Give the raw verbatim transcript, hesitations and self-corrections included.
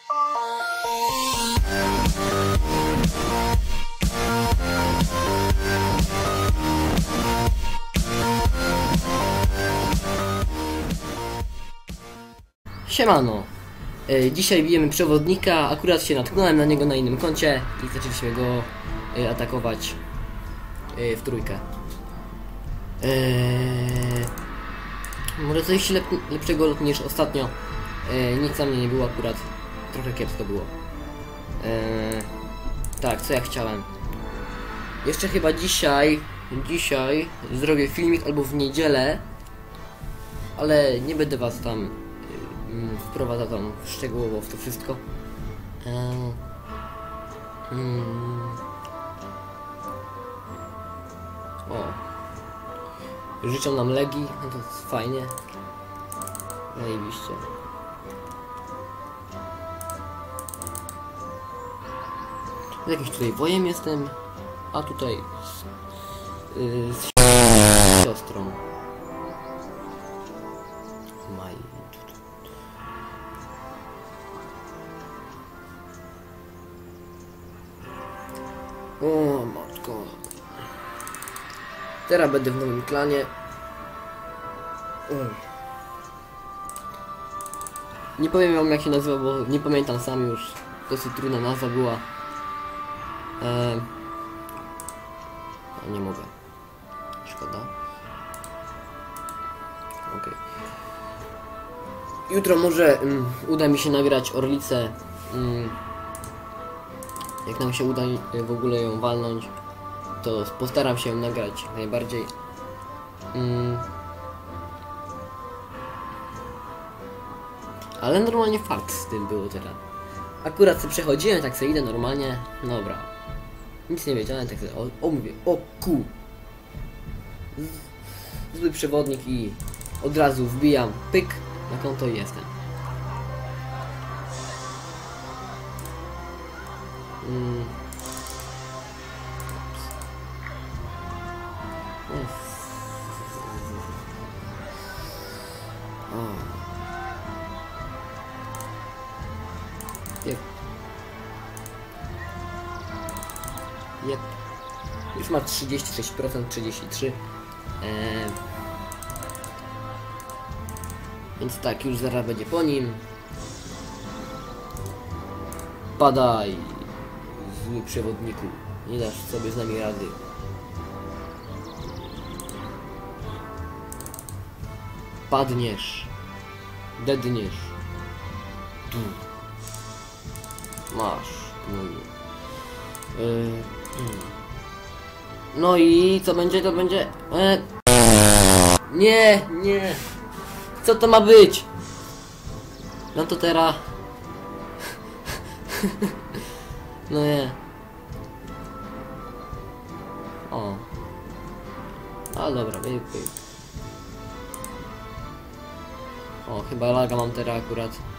Siemano, e, dzisiaj bijemy przewodnika, akurat się natknąłem na niego na innym koncie i zaczęliśmy go e, atakować e, w trójkę. Eee, może coś lep lepszego lotu niż ostatnio, e, nic na mnie nie było akurat, trochę kiepsko było. Eee, tak, co ja chciałem? Jeszcze chyba dzisiaj, dzisiaj zrobię filmik albo w niedzielę, ale nie będę was tam wprowadza tam szczegółowo w to wszystko. Eee, hmm. O. Życzą nam Legii, no to jest fajnie. Zajebiście. Z jakimś tutaj wojem jestem, a tutaj z, yy, z siostrą. Maj. O matko. Teraz będę w nowym klanie. Nie powiem wam jak się nazywa, bo nie pamiętam sam już. Dosyć trudna nazwa była. Eee... Nie mogę. Szkoda. Okej. Okay. Jutro może um, uda mi się nagrać Orlicę. Um, jak nam się uda w ogóle ją walnąć, to postaram się ją nagrać jak najbardziej. Mm. Ale normalnie fakt z tym było teraz. Akurat sobie przechodziłem, tak sobie idę normalnie. Dobra. Nic nie wiedziałem, tak sobie o, o mówię, o ku. Z, zły przewodnik i od razu wbijam pyk na konto i jestem. Mm. Jep. Jep. Już ma trzydzieści sześć procent, trzydzieści trzy procent. Eee. Więc tak, już zaraz będzie po nim. Padaj, zły przewodniku. Nie dasz sobie z nami rady. Padniesz. Dedniesz. Tu. Masz. No i... Yy, hmm. No i co będzie, to będzie... E... Nie, nie. Co to ma być? No to teraz... No nie. O. A dobra, wyjdę. O, chyba laga mam teraz akurat.